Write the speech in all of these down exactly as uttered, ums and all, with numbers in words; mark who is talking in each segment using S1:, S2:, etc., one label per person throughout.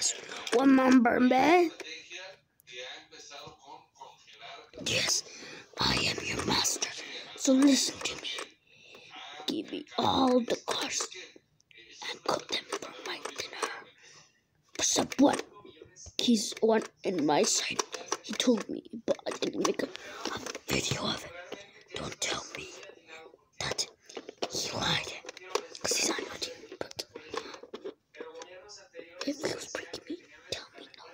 S1: Yes, remember me? Yes, I am your master. So listen to me. Give me all the cars and cook them for my dinner. Except one. He's one in my side. He told me, but I didn't make a, a video of it. Don't tell me that he lied. Because he's on your team. But if he was breaking me, tell me no.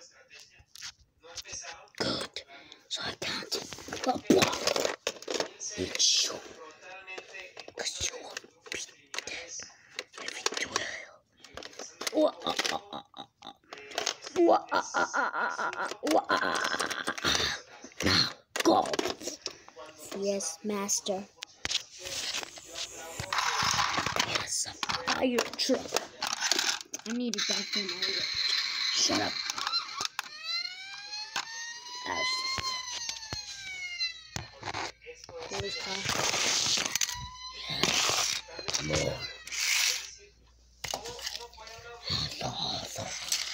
S1: Good. So I can't. Blah, blah. It's you. Because you will be dead if you do it. Wah, uh, uh, uh, uh, uh. Wah, uh, uh, uh, uh, uh, wah, uh, uh, uh. Now, go. Yes, master. Yes, a fire truck. I need it back in my Shut up. Police car. Yes, more. Another.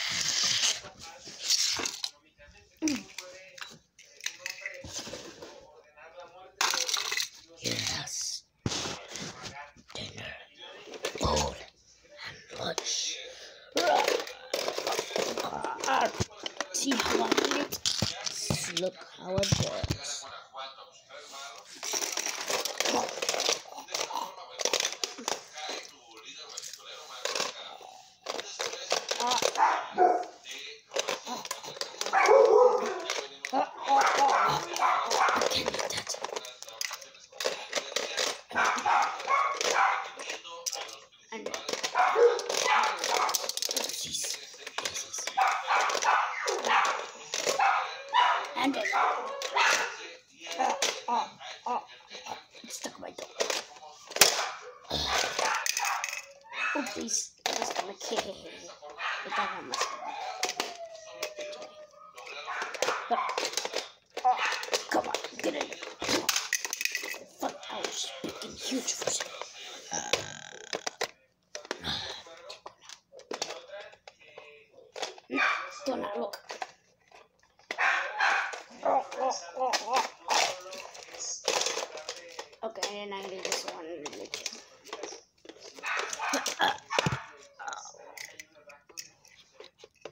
S1: Yes. Dinner, food, and lunch. See how I eat it? Look how it goes. And it. Oh, oh, oh, it stuck my toe. Oh, please. I was gonna kick it. But that one was gonna. Oh, come on, get in there. Fuck, I was speaking huge for a second. Uh, do not look. Oh, oh, oh, oh. Okay, and I do this one in the video. Uh, uh,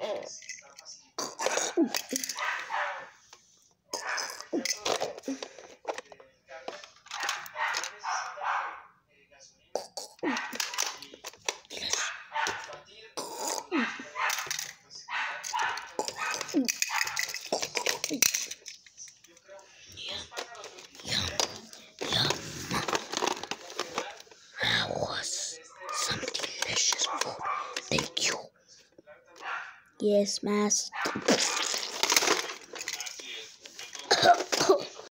S1: That was some delicious food. Thank you. Yes, master.